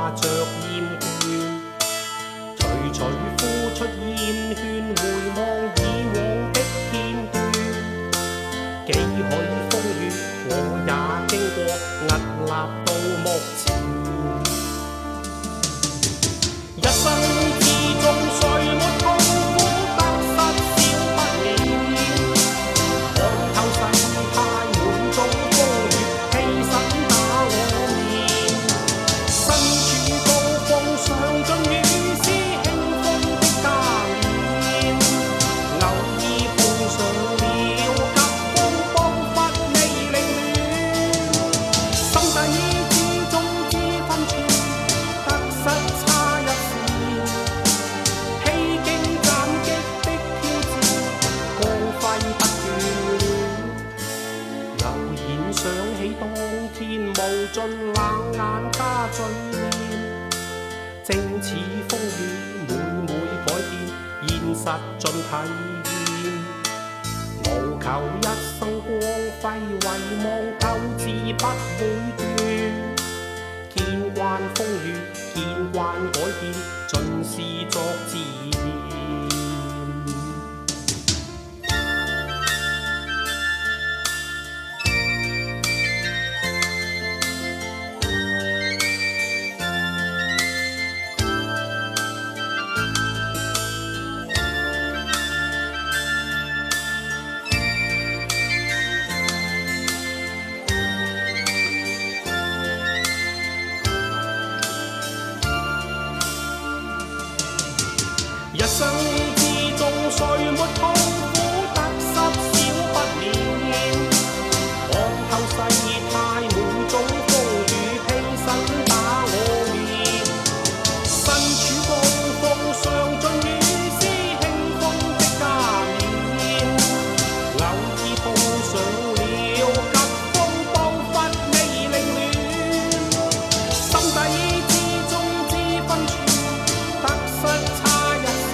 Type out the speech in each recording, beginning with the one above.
怕着厭倦，徐徐呼出厭圈，回望以往的片段，幾許風雨我也經過，屹立到目前。一生之中誰沒痛苦，得失少不免，看透世態每種風雨，犧牲打我面。身處高峰上進與斯興風的加冕，偶爾碰上了急風彷彿未凌亂，心底之中知分寸，得失差一線，披荊斬棘的挑戰，光輝不斷。悠然想起當天無盡冷眼加醉臉，正似風雨每改變，現實盡體驗。無求一生光輝，唯望鬥志不會斷。見慣風雨，見慣改變，盡是作自念。一生之中誰沒痛苦，得失少不免，看透世態每種風雨，披身打我面。身處高峰上進與斯興風的加冕，偶爾碰上了急風彷彿未凌亂，心底之中知分寸，得失差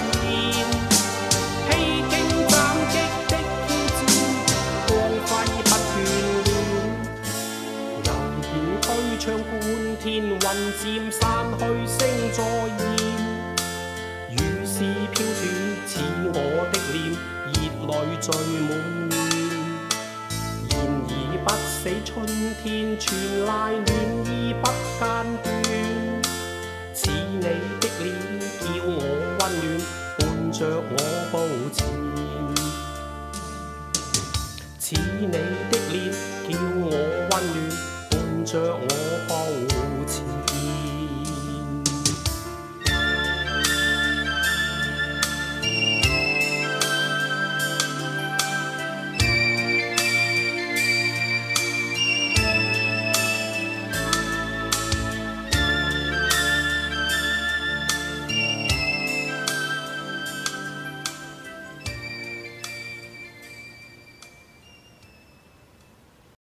唱觀天雲漸散去，星再現，如是飄斷，似我的臉，熱淚聚滿面。然而不死春天，傳來暖意不間斷。似你的臉，叫我溫暖，伴着我步前。似你的臉，叫我溫暖，伴着我。